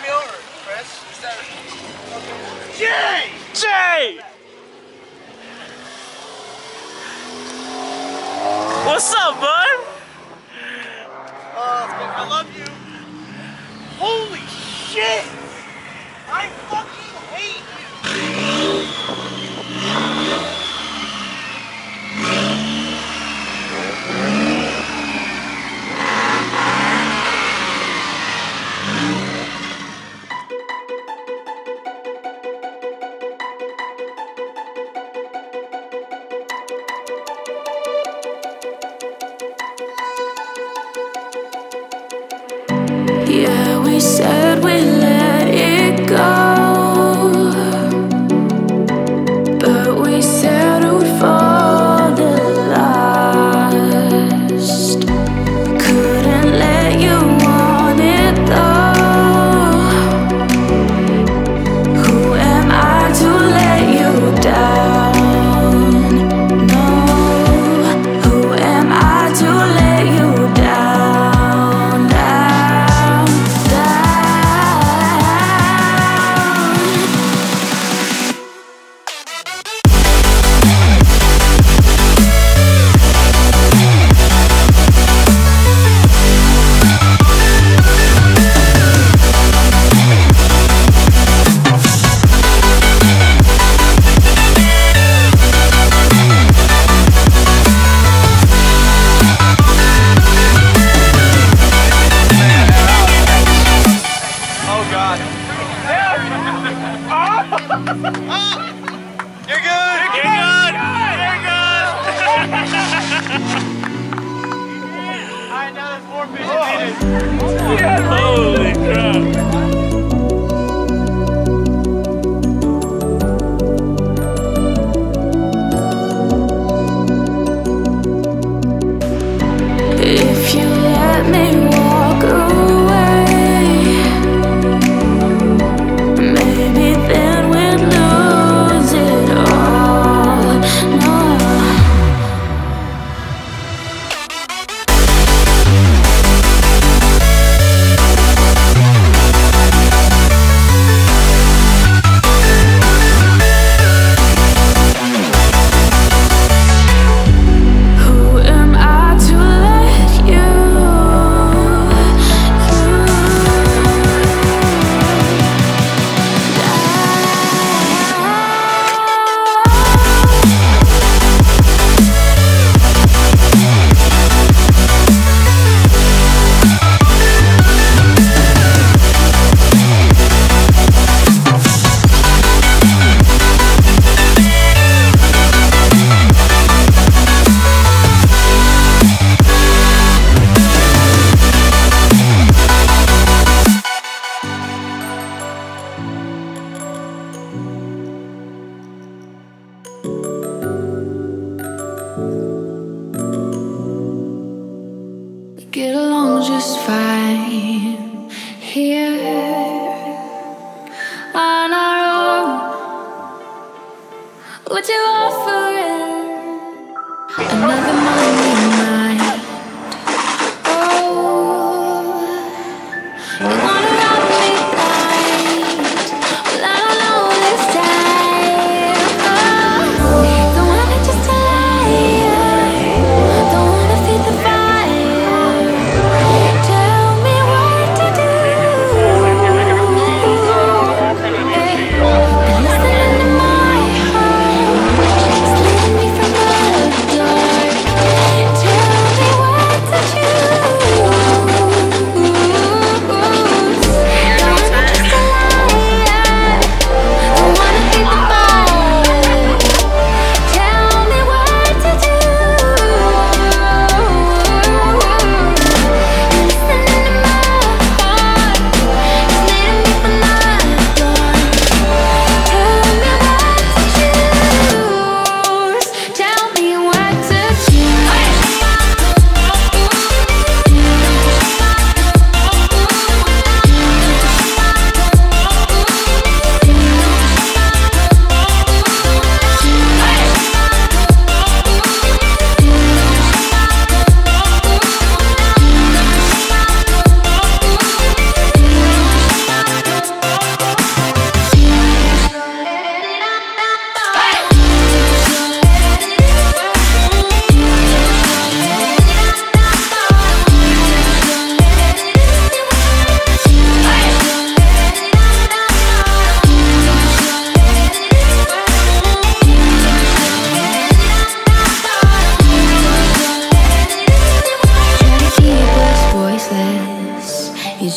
me over, Chris. Jay! Jay! What's up, bud? I love you. Holy shit! I fucking hate Yeah, we said we let it go, but we settled for the last. Couldn't let you want it though. Who am I to let you down? No, who am I to let you down? You're good! You're good! You're good! Alright, now there's more fish needed. Holy crap. If you let me walk away, maybe then we'd lose it all. No. Who am I to let you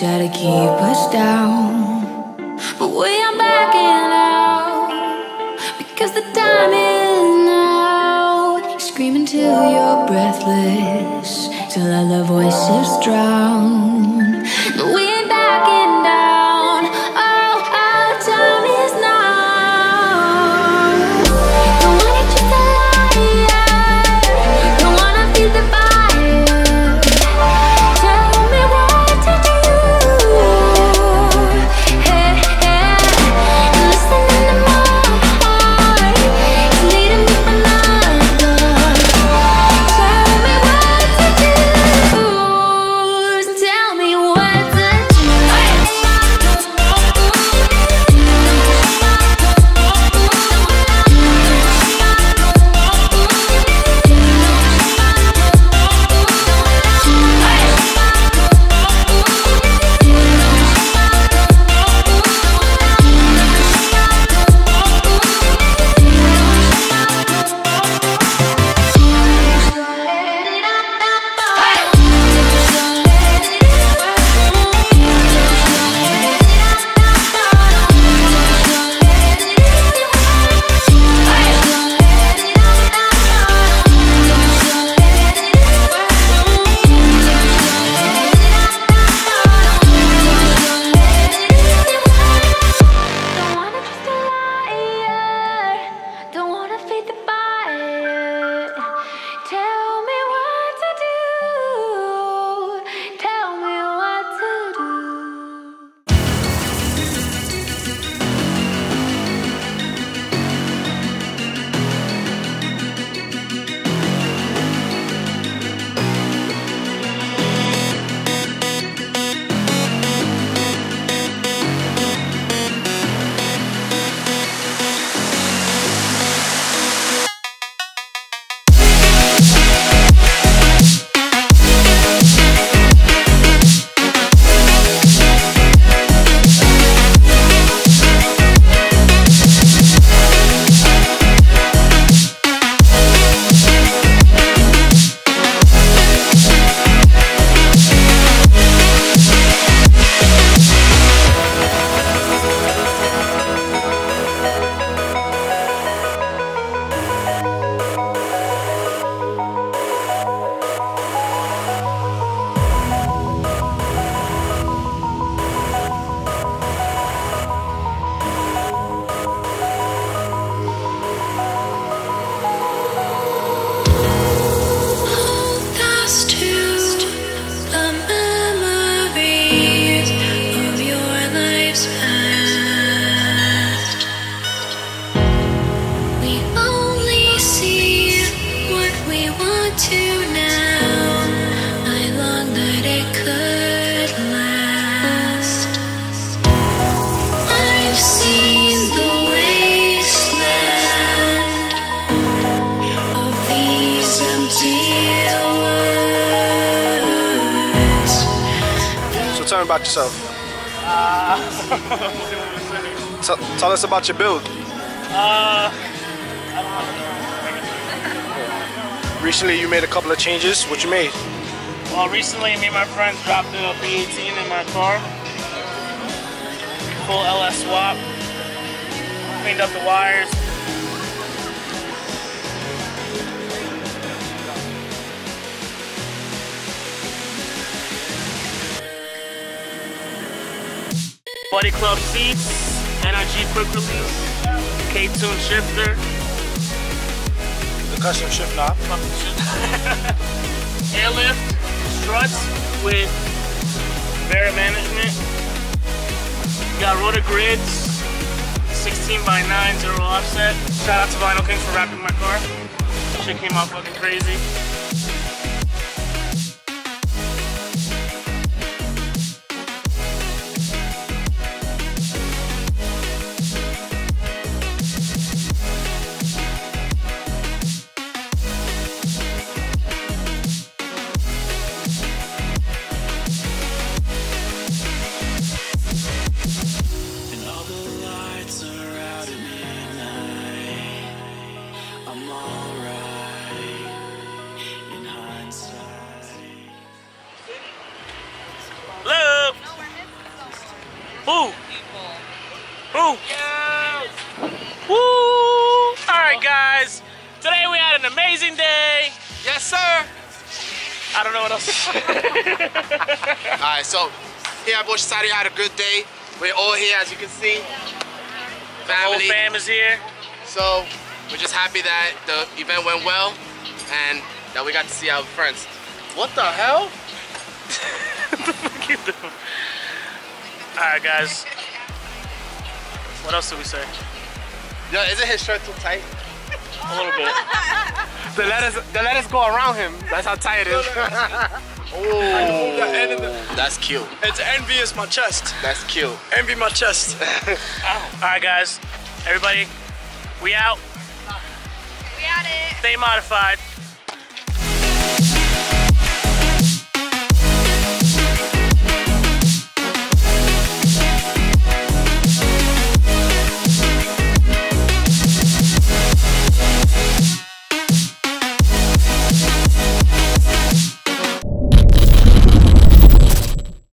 try to keep us down, but we are backing out because the time is now. Screaming till you're breathless, till all the voices drown. But we ain't backing down. Oh, our time is now. Don't wanna just a liar, don't wanna feel the fire. Tell me what to do. Hey, hey, listening to my heart, it's leading me from another. Tell me what to do. Tell me what to do. Don't wanna feed the fire. Tell me what to do. Tell me what to do. Hold us to the memories of your life's past. We only see what we want to now. I long that it could last. I've seen the wasteland of these empty words. So tell me about yourself. Tell us about your build. Recently you made a couple of changes. What you made? Well, recently me and my friends dropped a B18 in my car. Full LS swap. Cleaned up the wires. Buddy Club seats, NRG quick release, K-Tune shifter, The custom shift knob. airlift, struts with Vera management. Got rotor grids, 16x9, 0 offset. Shout out to Vinyl King for wrapping my car. Shit came out fucking crazy. I'm alright. Who? Who? Woo! Alright guys, today we had an amazing day. Yes, sir. I don't know what else to say. Alright, so here at Bush Society had a good day. We're all here, as you can see. The whole Family. fam is here. So we're just happy that the event went well and that we got to see our friends. What the hell? Alright guys. What else do we say? Yo, isn't his shirt too tight? A little bit. The letters go around him. That's how tight it is. Oh, that's cute. It's envious my chest. That's cute. Envy my chest. Alright guys, everybody, we out. We had it. Stay modified.